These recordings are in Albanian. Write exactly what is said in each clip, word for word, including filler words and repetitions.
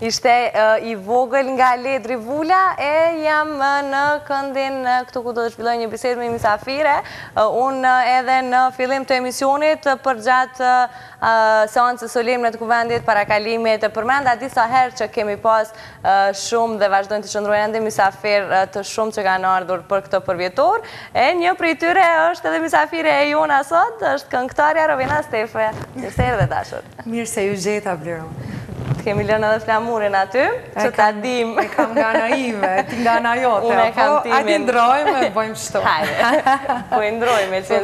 Ishte i vogël nga Ledri Vula e jam në këndin këtu ku do të shpilloj një bisedë me misafire. Unë edhe në fillim të emisionit për gjatë seancës solemne të kuvendit para kalimit përmenda disa herë që kemi pas shumë dhe vazhdojnë të qëndrojnë ende misafirë të shumë që kanë ardhur për këtë përvjetor. E një prej tyre është edhe misafire e jona sot, është këngëtarja Rovena Stefe. Mirë se erdhe dashur. Mirë se ju gjeta, Blero. Kemi lënë edhe flamurin aty, që ta dim. E kam nga naive, ti nga na jote. Unë e kam timin. A ti ndrojme, bëjmë shto. Hajde, po i ndrojme, që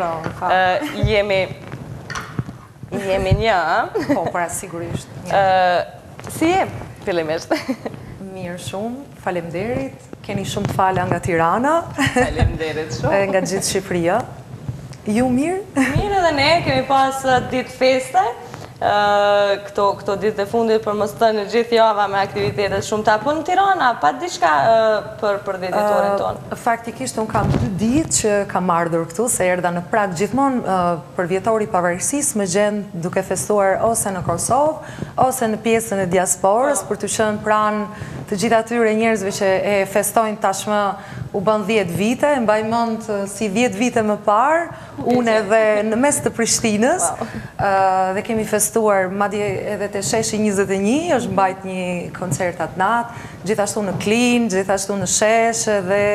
se jemi jemi një. Po, pra sigurisht. Si je, fillimisht? Mirë shumë, falemderit. Keni shumë fala nga Tirana. Falemderit shumë. Nga gjithë Shqipëria. Ju mirë? Mirë edhe ne, kemi pas ditë feste. Këto ditë e fundit për mos të në gjithë java me aktivitetet shumë ta, po në Tirana, pa diçka për deditorin tonë? Faktikisht, unë kam dy ditë që kam ardhur këtu, se erdha në Prag gjithmonë për vjetori pavarësisë më gjendë duke festuar ose në Kosovë, ose në pjesën e diasporës, për të qenë pranë të gjithë atyre njerëzve që e festojnë tashmë u bën dhjetë vite, mbaj mend si dhjetë vite më parë, unë edhe në mes të Prishtinës, dhe kemi festuar, madje edhe të sheshi njëzet e një, është mbajt një koncert atë natë, gjithashtu në Klin, gjithashtu në shesh, dhe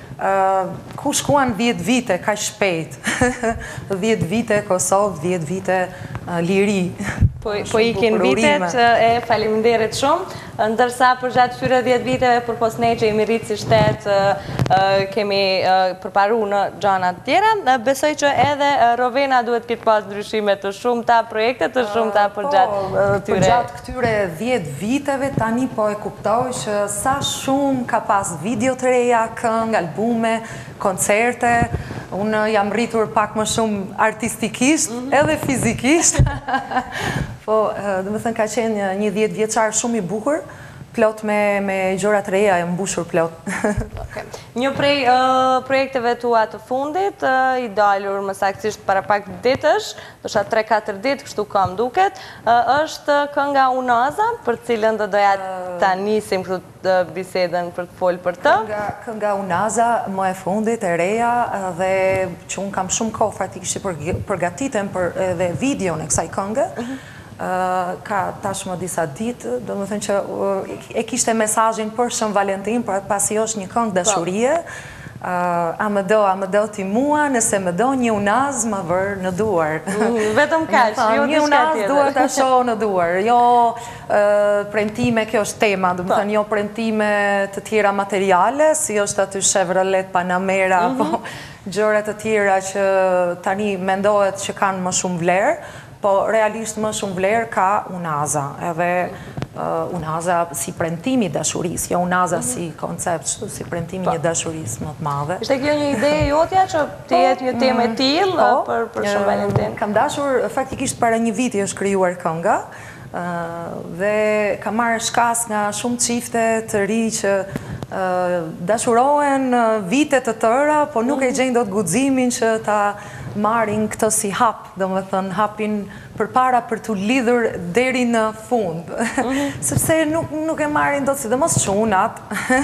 ku shkuan dhjetë vite, ka shpejt. dhjetë vite Kosovë, dhjetë vite liri. Po ikin vitet e faleminderit shumë, ndërsa për gjatë këtyre dhjetë viteve për posne që jemi rritë si shtetë, kemi përparu në gjanat tjera, besoj që edhe Rovena duhet këtë pas ndryshime të shumë ta projekte të shumë ta për gjatë këtyre. Për gjatë këtyre dhjetë viteve, tani po e kuptoj që sa shumë ka pas video të reja, këngë, albume, koncerte. Unë jam rritur pak më shumë artistikisht, edhe fizikisht. Po, dhe më thënë, ka qenë një dhjetë vjeçar shumë i bukur, plot me gjërat reja e mbushur plot. Një prej projekteve tua të fundit, i dalur më saktësisht para pak ditësh, dosha tre katër ditë, kështu kam duket, është kënga Unaza, për cilën do doja ta nisim këtë bisedën për të folë për të. Kënga Unaza, më e fundit, e reja, dhe që unë kam shumë kohë faktikisht përgatitem për edhe videon e kësaj këngë, ka tashmë disa ditë, do më thënë që e kishte mesazhin për Shën Valentin, për pasi është një këngë dashurie, a më do, a më do ti mua, nëse më do një unaz më vërë në duar. Vetëm kaq, jo një unaz duhet të shohë në duar, jo premtime, kjo është tema, do më thënë jo premtime të tjera materiale, si është aty Chevrolet, Panamera, gjëra të tjera që tani mendohet që kanë më shumë vlerë, po realisht më shumë vlerë ka Unaza, edhe Unaza si premtimi dashuris, jo Unaza si koncept, si premtimi një dashuris më të madhe. Ishte kjo një ide jotja që të jetë një temë e tillë për Shën Valentin? Kam dashur, faktikisht para një viti është krijuar kënga, dhe kam marrë shkas nga shumë çifte të ri që dashurohen vite të tëra, po nuk e gjejnë dot guximin që ta marrin këtë si hap, do më thënë hapin për para për të lidhur deri në fund. Sepse nuk e marrin do të si dhe mos qunat.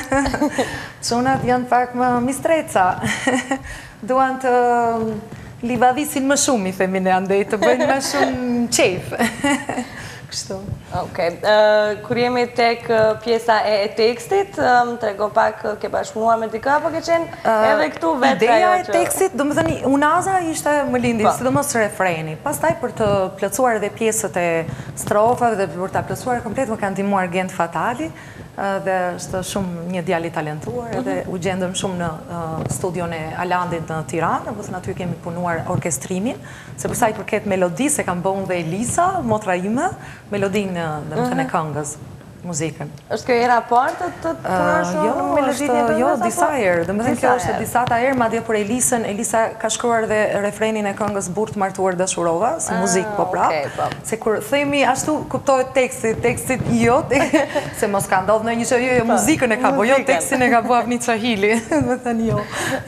Qunat janë pak më mistreca. Duan të livadhisin më shumë, i themine andej, të bëjnë më shumë qef. Kështu. Okej. Kur jemi tek pjesa e tekstit, më trego pak ke bashkëmuar me dikë, apo ke qenë edhe këtu vetë? Ideja e tekstit, do më thëni, Unaza ishte më lindi, sidomos refreni. Pastaj për të plotësuar edhe pjesët e strofave dhe për të plotësuar komplet më kanë ndihmuar Gent Fatali, dhe është shumë një djali talentuar, edhe u gjendëm shumë në studion e Alandit në Tiranë, dhe aty kemi punuar orkestrimin, se përsa i përket melodi, se kam bënë dhe Elisa, motra ime, melodinë dhe më thënë e këngës, muzikën. Është kjo era partë të punosh në melodinë e këngës? Jo, disa herë, dhe më thënë kjo është disa ta herë, madje për Elisën, Elisa ka shkruar dhe refrenin e këngës Burtë martuar dashurova, si muzikë po prapë, se kur themi ashtu kuptohet tekstit, tekstit jo, se mos ka ndodhë në një që jo, jo, muzikën e ka bo, jo, tekstin e ka bo Avni Qahili, dhe thënë jo.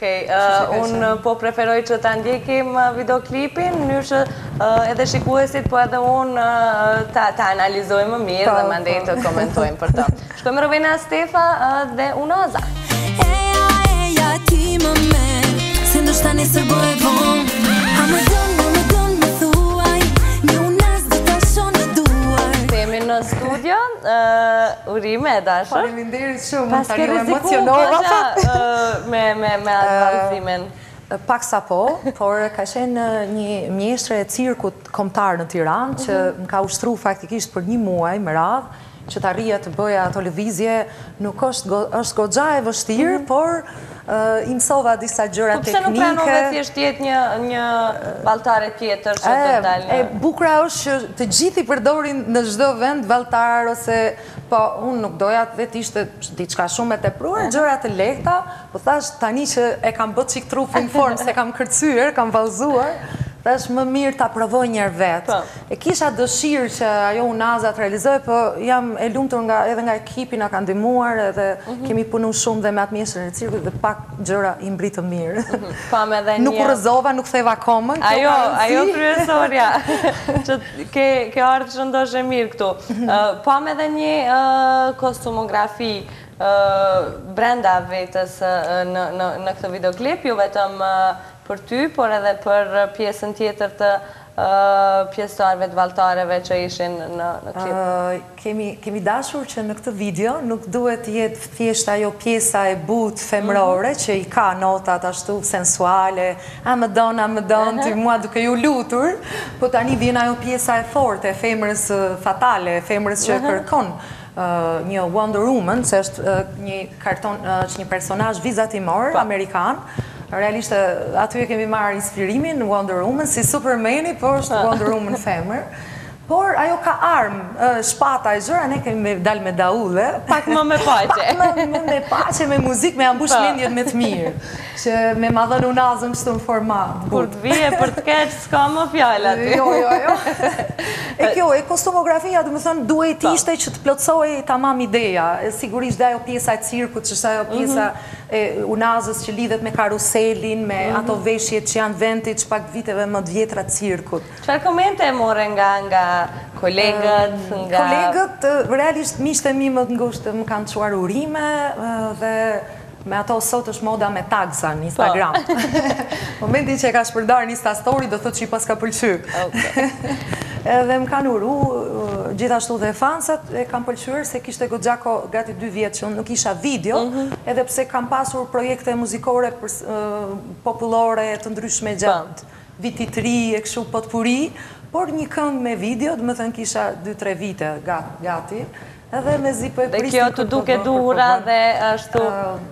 Okej, unë po preferoj që ta ndjekim videoklipin, në mënyrë që edhe shikuesit, po edhe unë ta analizojmë më mirë dhe mandej të komentojmë për të. Shkojmë Rovena Stefa dhe Unaza. Eja, eja, ti më merë, se ndoshta nesër bëhet vonë. A më dënë, më dënë, më thuaj, një Unaz do ta shoh në duar. Jemi në studio, urime e dashur. Faleminderit shumë, më Paske tani u riziku emocionova. pasha me me me atë vallëzimin. Pak sa po, por ka qenë një mjeshtre e cirkut kombëtar në Tiranë, që më ka ushtru faktikisht për një muaj më radhë, që të arrija të bëja televizje, nuk është është goxha e vështirë, por i mësova disa gjëra teknike. Po pse nuk pranove thjesht jetë një një valltare tjetër që të dalë? E bukura është që të gjithë i përdorin në çdo vend valltar ose po unë nuk doja vetë ishte diçka shumë e tepruar, gjëra të lehta, po thash tani që e kam bërë çik trupin në formë, se kam kërcyer, kam vallëzuar, thash më mirë ta provoj një herë vetë. E kisha dëshirë që ajo Unaza të realizoj, po jam e lumtur nga edhe nga ekipi na ka ndihmuar, edhe kemi punuar shumë dhe me atë mjeshtrin e cirkut dhe pak gjëra i mbritën mirë. Pam edhe një. Nuk u rrëzova, nuk theva komën. Ajo, ajo kryesorja, që ke ke ardhur që ndoshe mirë këtu. Pam edhe një kostumografi brenda vetës në në në këtë videoklip, jo vetëm për ty, por edhe për pjesën tjetër të pjesëtarëve të valltareve që ishin në në klip. Kemi kemi dashur që në këtë video nuk duhet të jetë thjesht ajo pjesa e butë femrore që i ka notat ashtu sensuale, a më don, a më don, ti mua duke ju lutur, po tani vjen ajo pjesa e fortë e femrës fatale, e femrës që kërkon një Wonder Woman, që është një karton, është një personazh vizatimor amerikan. Realisht aty e kemi marrë inspirimin në Wonder Woman, si Supermani, po është Wonder Woman femër. Por ajo ka armë, shpata e gjëra, ne kemi dalë me daulle. Pak më me paqe. Pak më me paqe, me muzikë, me ambush mendjet me të mirë. Që me ma dhënë Unazën kështu në format. Kur të vije për të keq, s'ka më fjalë aty. Jo, jo, jo. E kjo, e kostumografia, du më thënë, duhet ishte që të plotsoj tamam ideja. Sigurisht dhe ajo pjesa e cirkut, që është ajo pjesa e Unazës që lidhet me karuselin, me ato veshjet që janë vintage pak viteve më të vjetra të cirkut. Çfarë komente e more nga nga kolegët, nga... Kolegët, realisht miqtë e mi më të ngushtë më kanë çuar urime dhe me ato sot është moda me tagsa në Instagram. Momentin që e ka shpërdar një Insta story, do thotë që i pas ka pëlqyer. Edhe më kanë uru, gjithashtu dhe fansat e kanë pëlqyer se kishte goxha kohë gati dy vjet që unë nuk isha video, edhe pse kam pasur projekte muzikore popullore të ndryshme gjatë vitit të ri e kështu potpuri, por një këngë me video, dhe më thënë kisha dy tre vite gati, edhe me zi për e pristin... Dhe kjo të duke duhura dhe ashtu...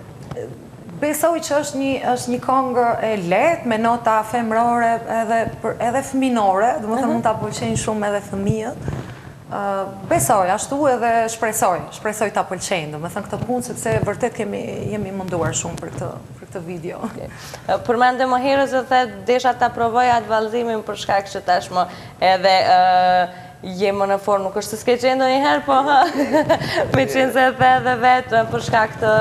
Besoj që është një këngë e lehtë, me nota femrore edhe fëminore, dhe më thënë mund të pëlqenjë shumë edhe fëmijët. Besoj, ashtu edhe shpresoj, shpresoj të pëlqenjë, dhe më thënë këtë punë, sepse vërtet jemi munduar shumë për këtë video. Përmende më herës dhe the desha të provoj atë vallëzimin për shkak që tashmë edhe jemë në formë, nuk është të s'ke qenë ndonjëherë, po me qenë se the edhe vetë për shkak të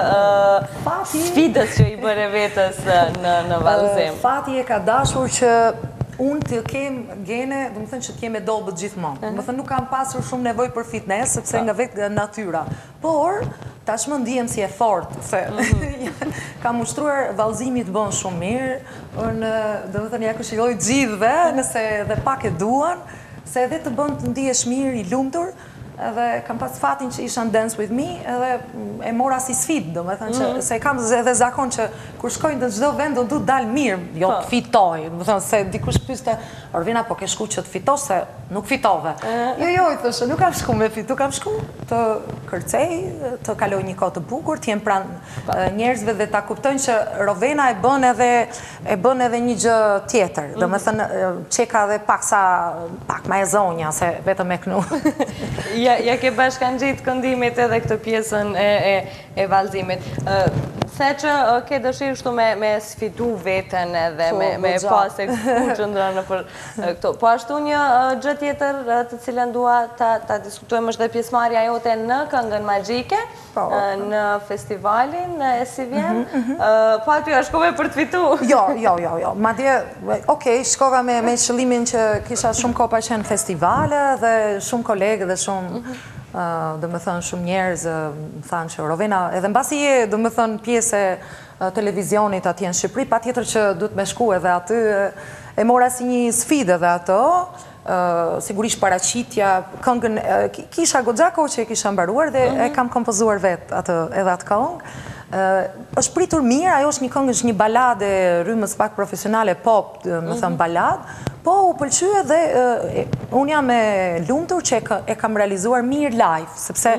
sfidës që i bëre vetës në vallëzim. Fati e ka dashur që unë të kem gene, dhe më thënë që të kem e dobët gjithmonë. Dhe më thënë nuk kam pasur shumë nevoj për fitness, sepse nga vetë natyra. Por, tashmë ndihem si e fortë, se kam ushtruar vallëzimit bën shumë mirë, unë, dhe më thënë, ja këshilloj gjithve, nëse dhe pak e duan, se edhe të bën të ndihesh mirë, i lumtur, edhe kam pas fatin që isha në Dance With Me, edhe e mora si sfidë, do me thënë që, se kam edhe zakon që kur shkojnë në çdo vend, do du dalë mirë, jo të fitoj, do me thënë se dikush pyeste, Orvina, po ke shku që të fitosh, se nuk fitove. Jo, jo, i thëshë, nuk kam shku me fitu, kam shku të kërcej, të kaloj një kohë të bukur, të jem pranë njerëzve dhe ta kuptojnë që Rovena e bën edhe e bën edhe një gjë tjetër, do me thënë qeka dhe pak sa, pak ma e zonja, se vetëm e knu. Ja ke bashkan gjitë këndimit edhe këtë pjesën e vallëzimit. The që ke dëshirë shtu me sfidu vetën edhe me pas e ku qëndronë për këto. Po ashtu një gjë tjetër të cilën dua ta diskutojmë është dhe pjesëmarrja jote në Këngën Magjike, në festivalin e si vjen. Po aty a shkove për të fitu? Jo, jo, jo, jo. Ma dje, okej, shkova me qëllimin që kisha shumë ko pa qenë festivale dhe shumë kolegë dhe shumë, dhe me thënë shumë njerëz, më thënë që Rovena, edhe në basi je, dhe me thënë pjesë e televizionit atje në Shqipëri, pa tjetër që du të me shku edhe aty, e mora si një sfide dhe ato, sigurisht paraqitja, këngën, kisha goxhako që e kisha mbaruar dhe e kam kompozuar vetë edhe atë këngë. është pritur mirë, ajo është një këngë, është një balade rrymës pak profesionale, pop, më thëmë balad, po u pëlqye dhe unë jam e lumtur që e kam realizuar mirë live, sepse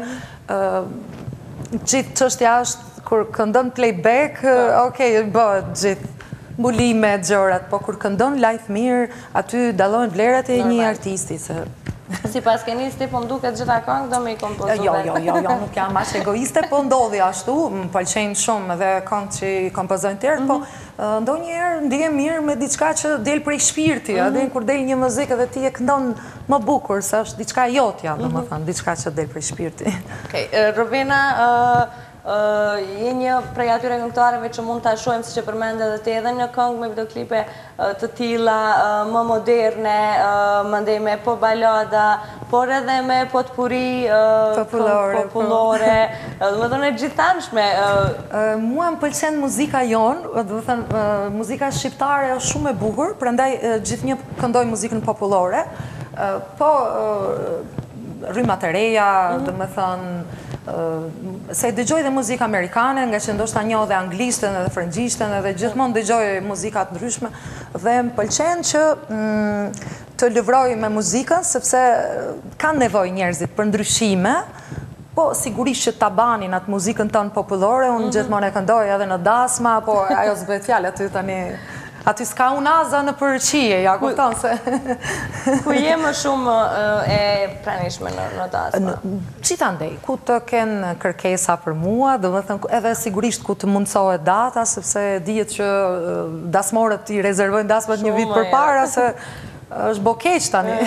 gjithë çështja është kur këndon playback, okej, bëhet gjithë mbulime, gjërat, po kur këndon live mirë, aty dallojnë vlerat e një artisti. Si pas kenisti, po mduket gjitha këngë, do me i kompozuar. Jo, jo, jo, jo, nuk jam aq egoiste, po ndodhi ashtu, më pëlqejnë shumë edhe këngë që i kompozojnë tjerë, po ndonjëherë ndihem mirë me diçka që del prej shpirti, edhe kur del një muzikë dhe ti e këndon më bukur, se është diçka jotja, domethënë, diçka që del prej shpirti. Okej, Rovena, je një prej atyre këngëtarëve që mund të shohim, si që përmende dhe te edhe një këngë me videoklipe të tilla, më moderne, mëndej me po balada, por edhe me potpuri popullore, dhe më dhënë e gjithanshme. Mua më pëlqen muzika jonë, dhe thënë, muzika shqiptare është shumë e bukur, prandaj gjithë një këndoj muzikën popullore, po rrymat e reja, dhe më thënë, se dëgjoj dhe muzikë amerikane, nga që ndoshta njoh dhe anglishtën edhe frëngjishtën edhe gjithmonë dëgjoj muzikat ndryshme dhe më pëlqen që të lëvroj me muzikën, sepse kanë nevojë njerëzit për ndryshime, po sigurisht që ta banin atë muzikën tonë popullore, unë gjithmonë e këndoj edhe në dasma, po ajo s'bëhet fjalë aty tani. Aty s'ka unaza në përqije, ja kupton se... Ku je më shumë e pranishme në dasma? Gjithandej, ku të kenë kërkesa për mua, dhe më thënë edhe sigurisht ku të mundësohet data, sepse dihet që dasmorët i rezervojnë dasmat një vit për para, se është bo keq tani.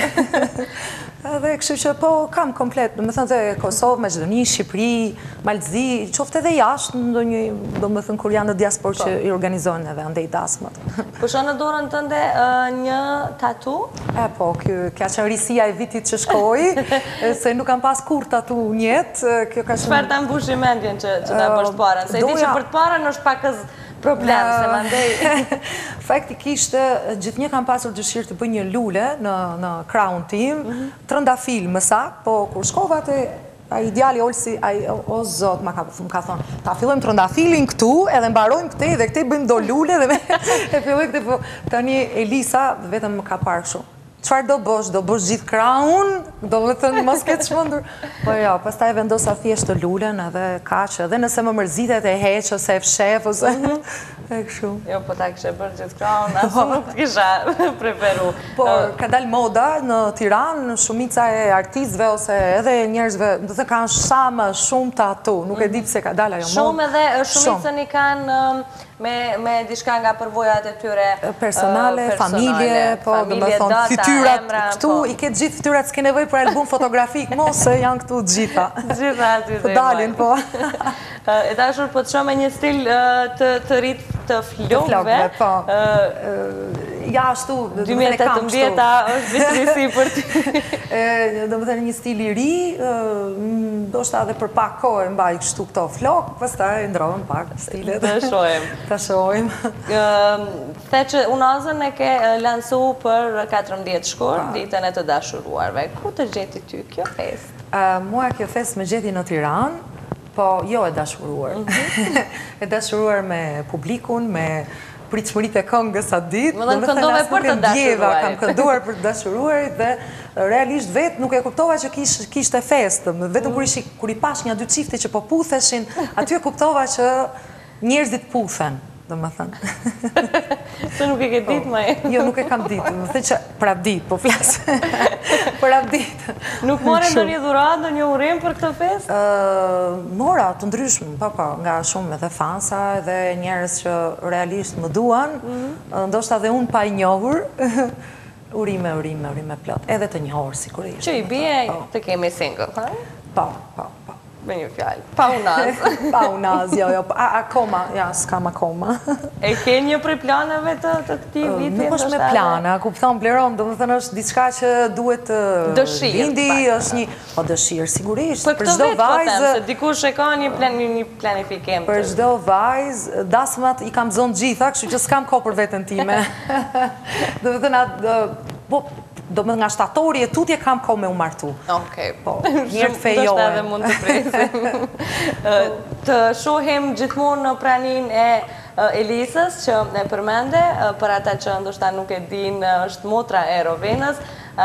Edhe kështu që po kam komplet, do më thënë dhe Kosovë, Maqedoni, Shqipëri, Malzi, qofte edhe jashtë, do më thënë kur janë në diaspor që i organizojnë edhe andej dasmat. Po shonë në dorën tënde një tatu? E po, kja që risia e vitit që shkoj, se nuk kam pas kur tatu njetë. Çfarë ta mbushi mendjen që ta bësh parën? Se e di që për të parën është pakës problem, se mandej... Faktikisht, gjithë një kam pasur dëshirë të bëj një lule në kraun tim, trëndafil më sak, po kur shkova të a ideali Olsi, o zot, më ka thonë, ta fillojmë trëndafilin këtu, edhe mbarojmë këte, dhe këte bëjmë do lule, dhe e filloj këte, po tani Elisa vetëm më ka parë shumë. Qfarë do bësh? Do bësh gjithë kraun? Do më thënë, mos ketë shmëndur? Po jo, pas ta e vendosa thjesht të lulen edhe kaqë, edhe nëse më mërzitet e heqë, ose e fshef, ose... e këshu. Jo, po ta kështë e bërë gjithë kraun, asë nuk të kisha preferu. Po, ka dalë moda në Tiranë, shumica e artistëve, ose edhe njerëzve, dhe të kanë shamë shumë tatu, nuk e di pse ka dalë ajo modë. Shumë edhe shumicën i kanë me dishka nga përvojat e tyre personale, familje, po, dhe më thonë, fytyrat, këtu, i ketë gjithë fytyrat, s'ke nevoj për album fotografik, mos se janë këtu gjitha. Gjitha aty të dalin, po. E dashur, po të shumë e një stil të rritë të flokve. Po. Ja, ashtu, dy mijë e tetëmbëdhjetë është vitrisi për ti. Do më thënë një stil i ri, do shta edhe për pak kohë mbaj kështu këto flok, pësta e ndrojnë pak stilet. Të shojmë. Të shojmë. The që unazën e ke lansu për katërmbëdhjetë shkurt, ditën e të dashuruarve. Ku të gjeti ty kjo fest? Mua kjo fest më gjeti në Tiranë, po jo e dashuruar. E dashuruar me publikun, me pritshmëritë e këngës atë ditë. Më dhe në këndove për të dashuruar. Kam kënduar për të dashuruar dhe realisht vetë nuk e kuptova që kishte festë. Vetëm kur i pash një dy çifte që po putheshin, aty e kuptova që njerëzit puthen. do më thënë. Se nuk e ke ditë më e? Jo, nuk e kam ditë, më thënë që prap ditë, po flasë. Prap ditë. Nuk more ndonjë dhuratë, ndonjë urim për këtë festë? Mora, të ndryshme, po, po, nga shumë edhe fansa, edhe njerëz që realisht më duan, ndoshta dhe unë pa i njohur, urime, urime, urime plot, edhe të njohur, sigurisht. Që i bie të kemi single, ha? Po, po, po. Me një fjallë, pa unaz. Pa unaz, jo, jo, akoma, ja, s'kam akoma. E ke një prej planeve të këtij viti? Nuk është me plana, kupton, Bleron, do më thënë është diçka që duhet lindi, është një, po dëshirë, sigurisht, për çdo vajzë... Se dikush e ka një planifikim. Për çdo vajzë, dasmat i kam zonë gjitha, kështu që s'kam kohë për veten time. Do më thënë, po... do më nga shtatori e tutje kam kohë me u martu. Okej, po. Njërë të fejohen. Do shta edhe mund të presim. Të shohim gjithmonë në pranin e Elisës, që e përmende, për ata që ndoshta nuk e din, është motra e Rovenës,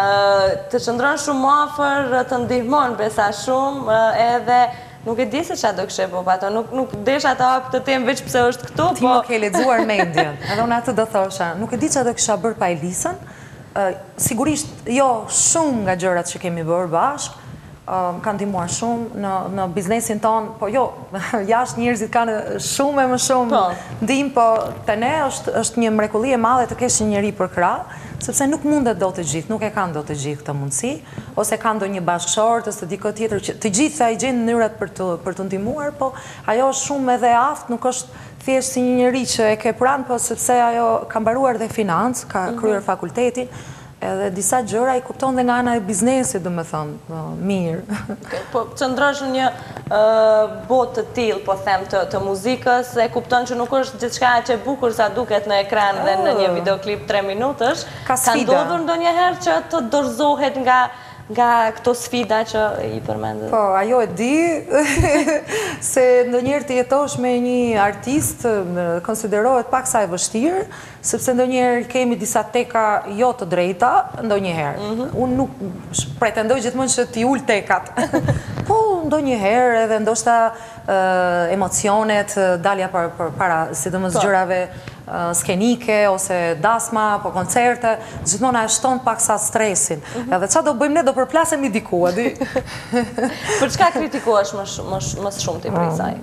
të qëndron shumë afër, të ndihmon besa shumë, edhe nuk e di se qa do këshe po pato, nuk desha të hapë të temë veç pëse është këtu, po... Ti më ke lexuar mendjen, edhe unë atë do thosha, nuk e di qa do kësha bërë pa Elisën, sigurisht, jo, shumë nga gjërat që kemi bërë bashkë, më kanë ndihmuar shumë në biznesin tonë, po jo, jashtë njerëzit kanë shumë e më shumë ndihmë, po të ne është një mrekulli e madhe të kesh një njeri për krah, sepse nuk mundet do të gjithë, nuk e kanë do të gjithë këtë mundësi, ose kanë do një bashkëshort, ose dikë tjetër, që të gjithë i gjenë mënyrat për të ndihmuar, po ajo është shumë edhe aftë, nuk është thjesht si një njeri që e ke pranë, po sepse ajo ka mbaruar dhe financë, ka kryer fakultetin, edhe disa gjëra i kupton dhe nga ana e biznesit, do me thonë, mirë. Po qëndrosh në një botë të tillë, po them, të muzikës, e kupton që nuk është gjithçka që e bukur sa duket në ekran dhe në një videoklip tre minutësh. Ka sfida. Ka ndodhur ndonjëherë që të dorëzohet nga nga këto sfida që i përmendët? Po, ajo e di, se ndonjëherë të jetosh me një artist konsiderohet pak sa e vështirë, sepse ndonjëherë kemi disa teka jo të drejta, ndonjëherë. Unë nuk pretendoj gjithmonë që t'i ul tekat. Po, ndonjëherë edhe ndoshta emocionet, dalja para, sidomos gjërave skenike, ose dasma, po koncerte, gjithmonë e shton pak sa stresin. Edhe qa do bëjmë ne, do përplasemi diku, adi? Për çka kritikohesh më shumë ti prej saj?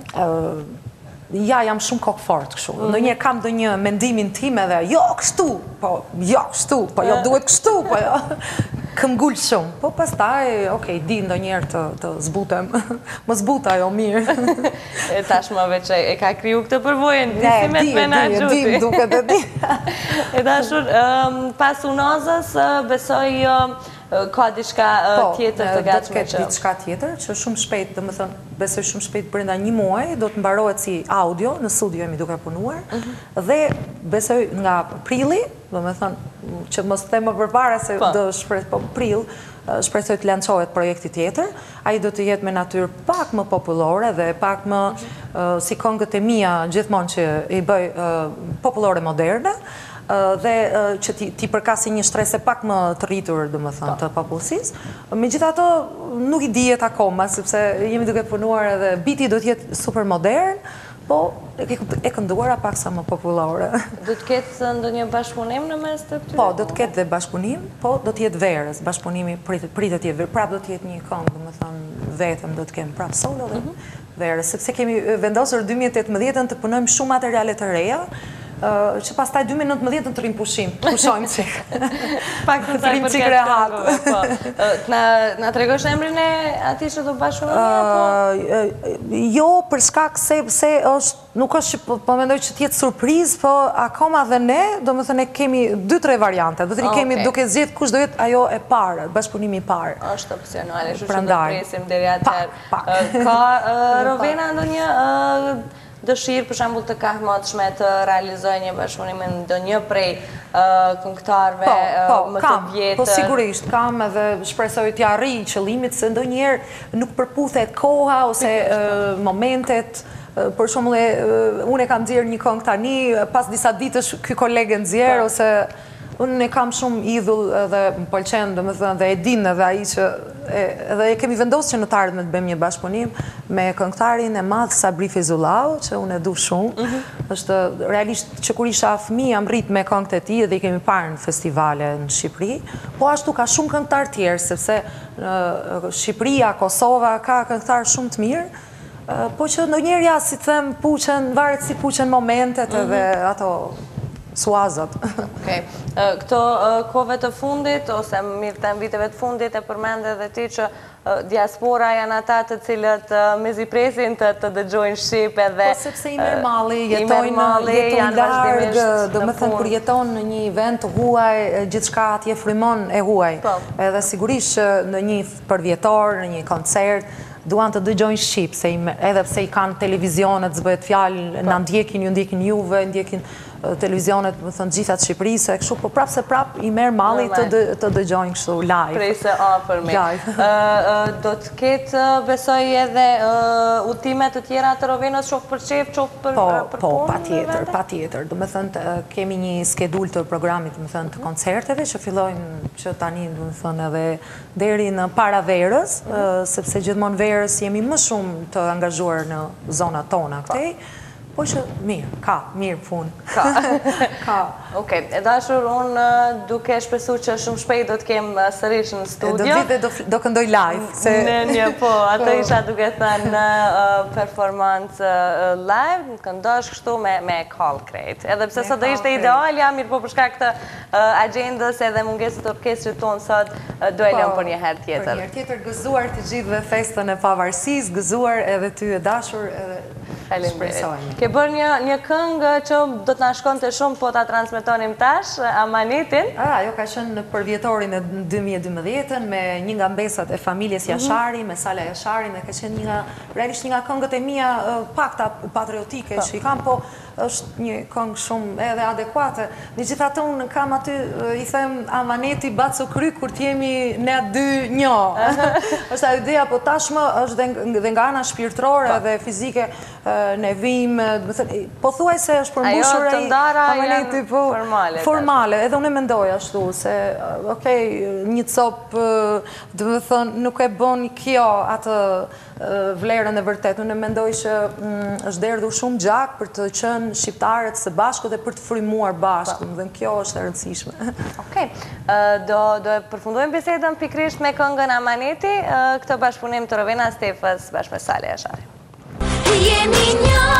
Ja, jam shumë kokë fort kështu. Ndonjëherë kam ndonjë mendimin tim edhe, jo, kështu, po, jo, kështu, po, jo, duhet kështu, po, jo. Këmgull shumë, po pastaj, okej, di ndonjëherë të zbutem, më zbuta jo mirë. E tashmë veç e ka kriju këtë përvojën, disimet me na gjuti. Ne, dim, duke të di. E tashur, pas unazës, besoj ka diçka tjetër të gatshme që... Po, do të ketë diçka tjetër, që shumë shpejt, dhe më thënë, besoj shumë shpejt brenda një muaj, do të mbarohet si audio, në studio jemi duke punuar, dhe besoj nga prilli, dhe më thënë, që mos të më përpara se do shpresoj, po prill, shpresoj të lançohet projekti tjetër, ai do të jetë me natyrë pak më popullore dhe pak më si këngët e mia gjithmonë që i bëj popullore moderne, dhe që ti përkasi një shtrese pak më të rritur, dhe më thënë, të popullsisë. Megjithatë, nuk i dihet akoma, sepse jemi duke punuar edhe biti do të jetë super modern, po e kënduara pak sa më popullore. Do të ketë ndonjë bashkëpunim në mes të këtyre? Po, do të ketë dhe bashkëpunim, po do të jetë verës. Bashkëpunimi pritet të jetë verë, prapë do të jetë një këngë, do të thënë, vetëm do të kemë prapë solo dhe verës, sepse kemi vendosur dy mijë e tetëmbëdhjetë të punojmë shumë materiale të reja, që pas taj dy mijë e nëntëmbëdhjetë të rrim pushim, pushojmë qik. Pak të taj përket këngëve. Na të regosh emrin e ati që do bashkëpunimi? Jo, për shkak se nuk është që po mendoj që tjetë surpriz, po akoma dhe ne, do më thënë, kemi dy tre variante, do të kemi duke zjetë kush do jetë ajo e parë, bashkëpunimi i parë. Është opcionale, shu që do presim deri atëherë. Ka Rovena ndonjë dëshirë, për shembull, të kahmotshme të realizojë një bashkëpunim me ndonjë prej këngëtarëve më të vjetër? Po, sigurisht, kam edhe shpresoj t'ja arrijë qëllimit, se ndonjëherë nuk përputhet koha ose momentet. Për shembull, unë e kam nxjerrë një këngë tani, pas disa ditësh ky kolege nxjerr ose unë e kam shumë idhull dhe më pëlqen, dhe më thënë, dhe e din edhe ai që edhe e kemi vendosur që në të ardhmen të bëjmë një bashkëpunim me këngëtarin e madh Sabri Fezullau, që unë e du shumë. Është realisht që kur isha fëmijë jam rrit me këngët e tij dhe i kemi parë në festivale në Shqipëri, po ashtu ka shumë këngëtar tjerë, sepse Shqipëria, Kosova ka këngëtar shumë të mirë. Po që ndonjëherë ja, si të them, puqen, varet si puqen momentet edhe ato suazat. Okej. Këto kohëve të fundit, ose mirë të viteve të fundit, e përmende dhe ti që diaspora janë ata të cilët mezi presin të të dëgjojnë Shqip edhe... Po sepse i merë malli, jetojnë largë, do me thënë kur jeton në një vend të huaj, gjithçka atje frymon e huaj. Edhe sigurisht që në një përvjetor, në një koncert, duan të dëgjojnë Shqip, edhe pse i kanë televizionet, zbëhet fjalë, na ndjekin, ju ndjekin juve, ndjekin televizionet, më thënë, gjithat Shqipërisë, e kështu, po prapë se prapë i merë malli të dëgjojnë kështu live. Prej se a për me. Do të ketë, besoj, edhe udhime të tjera të Rovenës, qoftë për qef, qoftë për punë? Po, pa tjetër, pa tjetër. Do me thënë, kemi një skedul të programit, do me thënë, të koncerteve, që fillojnë që tani, do me thënë, edhe deri në para verës, sepse gjithmonë verës jemi më shumë të angazhuar në zonat tona këtej. Po që mirë, ka, mirë punë. Ka. Ka. Okej, e dashur, unë duke shpresu që shumë shpejt do të kem sërish në studio. Do vite do këndoj live. Në një, po, atë isha duke thënë në performancë live, në këndosh kështu me call krejt. Edhe pse sot do ishte ideal, ja, mirë po përshka këtë agendës edhe mungesët orkestrit tonë sot, do e lëmë për një herë tjetër. Për një herë tjetër, gëzuar të gjithë dhe festën e pavarësisë, gëzuar edhe ty e dashur, edhe shpresojmë. Ke bërë një këngë që do të nashkon të shumë, po ta transmetonim tash, Amanitin. Ajo ka qenë në përvjetorin e dy mijë e dymbëdhjetë me një nga mbesat e familjes Jashari, me Sala Jasharin, dhe ka qenë një nga, realisht një nga këngët e mia pakta patriotike që i kam, po është një këngë shumë edhe adekuate. Në gjithatë unë kam aty, i them, Amaneti baco kry kur t'jemi ne dy një. është ajo ideja, po tashmë është dhe nga ana shpirtërore dhe fizike, nevim, po thuaj se është përmbushur ajo të ndara janë formale. Formale, edhe unë e mendoj ashtu, se, okej, një copë, dhe më thënë, nuk e bon kjo atë vlerën e vërtet. Unë e mendoj që është derdhur shumë gjak për të qenë shqiptarët së bashku dhe për të frymuar bashku, dhe kjo është e rëndësishme. Okej, do e përfundojmë bisedën pikrisht me këngën Amaneti, këtë bashkëpunim të Rovena Stefës bashkë me Sala Jashari. Jemi një